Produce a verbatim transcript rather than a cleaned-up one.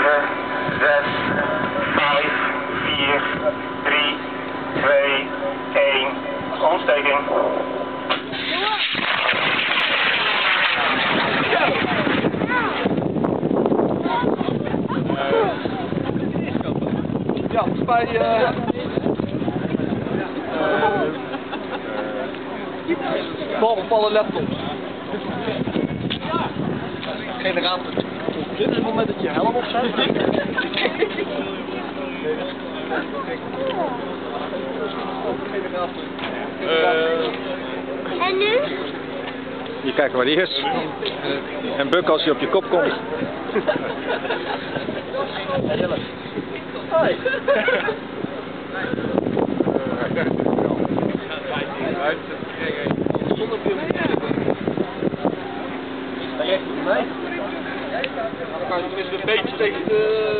zeven, zes, vijf, vier, drie, twee, één. Ontsteking. Ja, volgens mij uh, balbevallen laptops. Generator. Dit is het moment dat je helm opzet. Uh, en nu? Je kijkt waar die is. En buk als hij op je kop komt. Hoi. Sta je echt op mij? Dan kan je een beetje tegen de...